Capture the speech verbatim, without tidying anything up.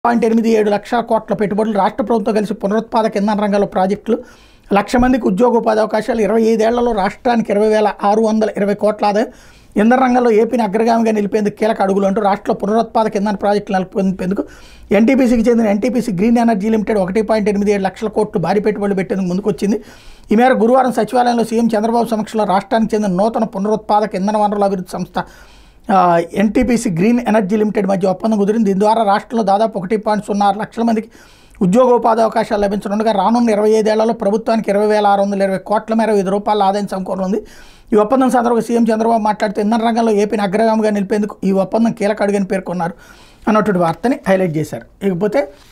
Point ఎనిమిది ఏడు లక్షల కోట్ల పెట్టుబడులు రాష్ట్ర ప్రభుత్వం కలిసి పునరుత్పాదక ఇంధన రంగంలో ప్రాజెక్టులు లక్ష మందికి ఉద్యోగోపాధి అవకాశాలు ఇరవై ఐదేళ్లలో రాష్ట్రానికి ఇరవై వేల ఆరు వందల ఇరవై కోట్ల ఆదాయం ఇంధన రంగంలో ఏపీని అగ్రగామిగా నిలిపేందుకు కీలక అడుగులు అంటూ రాష్ట్రంలో పునరుత్పాదక ఇంధన ప్రాజెక్టులు నెలకొల్పేందుకు ఎన్టీపీసీకి చెందిన ఎన్టీపీసీ గ్రీన్ ఎనర్జీ లిమిటెడ్ ఒకటి పాయింట్ ఎనిమిది ఏడు లక్షల కోట్లు భారీ పెట్టుబడులు పెట్టేందుకు ముందుకొచ్చింది. ఈ మేరకు గురువారం సచివాలయంలో సీఎం చంద్రబాబు సమక్షంలో రాష్ట్రానికి చెందిన నూతన పునరుత్పాదక ఇంధన వనరుల అభివృద్ధి సంస్థ ఎన్టీపీసీ గ్రీన్ ఎనర్జీ లిమిటెడ్ మధ్య ఒప్పందం కుదిరింది. దీని ద్వారా రాష్ట్రంలో దాదాపు ఒకటి పాయింట్ సున్నా ఆరు లక్షల మందికి ఉద్యోగోపాధి అవకాశాలు లభించనుండగా రానున్న ఇరవై ఐదేళ్లలో ప్రభుత్వానికి ఇరవై వేల ఆరు వందల ఇరవై కోట్ల మేర వివిధ రూపాయల ఆదాయం సమకూరనుంది. ఈ ఒప్పందం సందర్భంగా సీఎం చంద్రబాబు మాట్లాడుతూ ఇంధన రంగంలో ఏపీని అగ్రగామిగా నిలిపేందుకు ఈ ఒప్పందం కీలక అడుగని పేర్కొన్నారు అన్నటువంటి వార్తని హైలైట్ చేశారు. ఇకపోతే